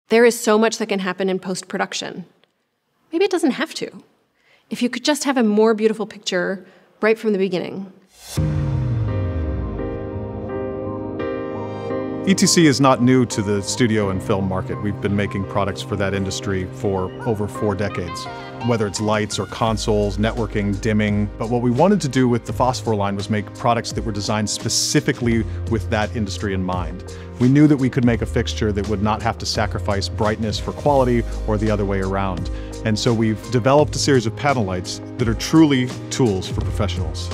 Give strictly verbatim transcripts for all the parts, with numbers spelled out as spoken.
There is so much that can happen in post-production. Maybe it doesn't have to. If you could just have a more beautiful picture right from the beginning. E T C is not new to the studio and film market. We've been making products for that industry for over four decades, whether it's lights or consoles, networking, dimming. But what we wanted to do with the Phosphor line was make products that were designed specifically with that industry in mind. We knew that we could make a fixture that would not have to sacrifice brightness for quality or the other way around. And so we've developed a series of panel lights that are truly tools for professionals.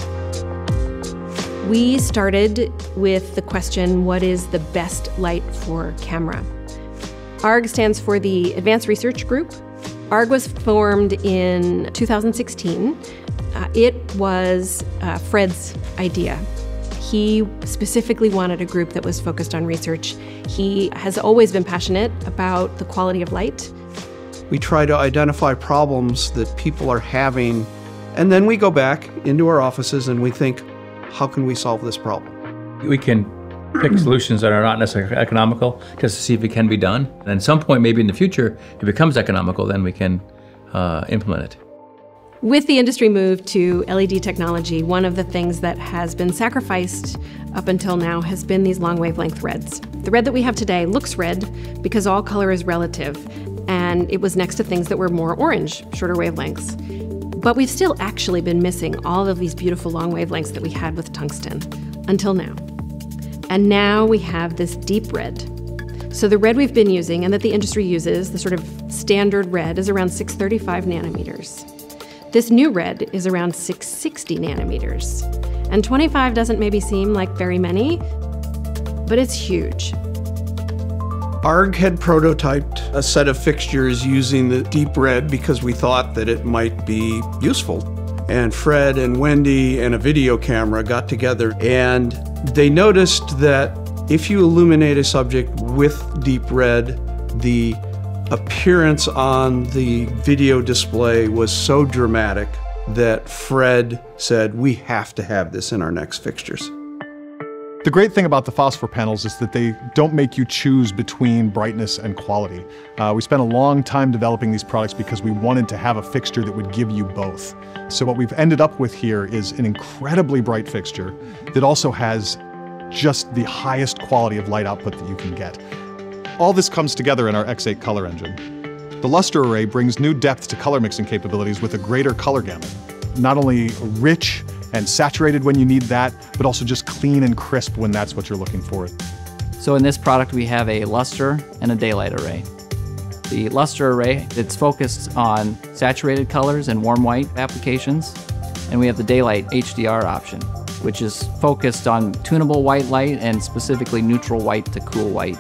We started with the question, what is the best light for camera? A R G stands for the Advanced Research Group. A R G was formed in two thousand sixteen. Uh, it was uh, Fred's idea. He specifically wanted a group that was focused on research. He has always been passionate about the quality of light. We try to identify problems that people are having, and then we go back into our offices and we think, how can we solve this problem? We can pick solutions that are not necessarily economical just to see if it can be done. And at some point, maybe in the future, if it becomes economical, then we can uh, implement it. With the industry move to L E D technology, one of the things that has been sacrificed up until now has been these long wavelength reds. The red that we have today looks red because all color is relative, and it was next to things that were more orange, shorter wavelengths. But we've still actually been missing all of these beautiful long wavelengths that we had with tungsten until now. And now we have this deep red. So the red we've been using and that the industry uses, the sort of standard red, is around six thirty-five nanometers. This new red is around six sixty nanometers. And twenty-five doesn't maybe seem like very many, but it's huge. A R G had prototyped a set of fixtures using the deep red because we thought that it might be useful. And Fred and Wendy and a video camera got together and they noticed that if you illuminate a subject with deep red, the appearance on the video display was so dramatic that Fred said, we have to have this in our next fixtures. The great thing about the Phosphor panels is that they don't make you choose between brightness and quality. Uh, we spent a long time developing these products because we wanted to have a fixture that would give you both. So what we've ended up with here is an incredibly bright fixture that also has just the highest quality of light output that you can get. All this comes together in our X eight color engine. The luster array brings new depth to color mixing capabilities with a greater color gamut. Not only rich and saturated when you need that, but also just clean and crisp when that's what you're looking for. So in this product we have a luster and a daylight array. The luster array, it's focused on saturated colors and warm white applications, and we have the daylight H D R option, which is focused on tunable white light and specifically neutral white to cool white.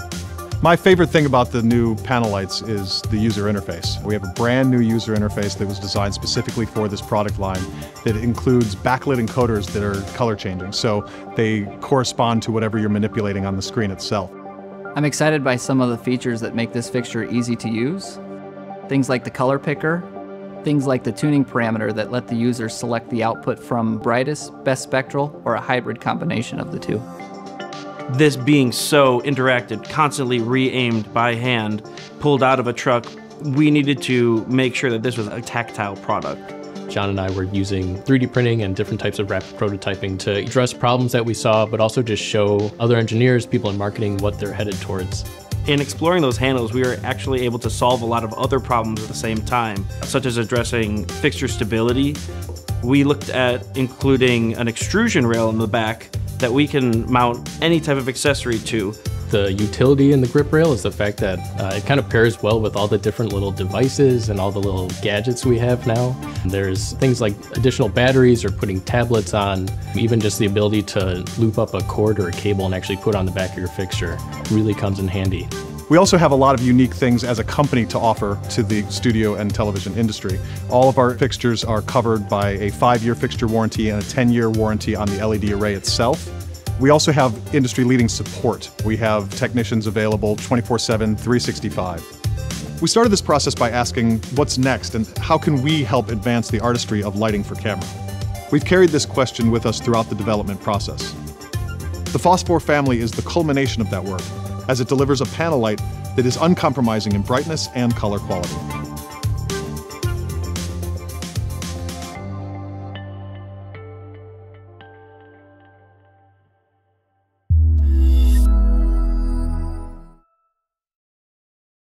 My favorite thing about the new panel lights is the user interface. We have a brand new user interface that was designed specifically for this product line that includes backlit encoders that are color changing, so they correspond to whatever you're manipulating on the screen itself. I'm excited by some of the features that make this fixture easy to use. Things like the color picker, things like the tuning parameter that let the user select the output from brightest, best spectral, or a hybrid combination of the two. This being so interacted, constantly re-aimed by hand, pulled out of a truck, we needed to make sure that this was a tactile product. John and I were using three D printing and different types of rapid prototyping to address problems that we saw, but also just show other engineers, people in marketing, what they're headed towards. In exploring those handles, we were actually able to solve a lot of other problems at the same time, such as addressing fixture stability. We looked at including an extrusion rail in the back that we can mount any type of accessory to. The utility in the grip rail is the fact that uh, it kind of pairs well with all the different little devices and all the little gadgets we have now. There's things like additional batteries or putting tablets on, even just the ability to loop up a cord or a cable and actually put on the back of your fixture really comes in handy. We also have a lot of unique things as a company to offer to the studio and television industry. All of our fixtures are covered by a five-year fixture warranty and a ten-year warranty on the L E D array itself. We also have industry-leading support. We have technicians available twenty-four seven, three sixty-five. We started this process by asking what's next and how can we help advance the artistry of lighting for camera. We've carried this question with us throughout the development process. The Phosphor family is the culmination of that work, as it delivers a panel light that is uncompromising in brightness and color quality.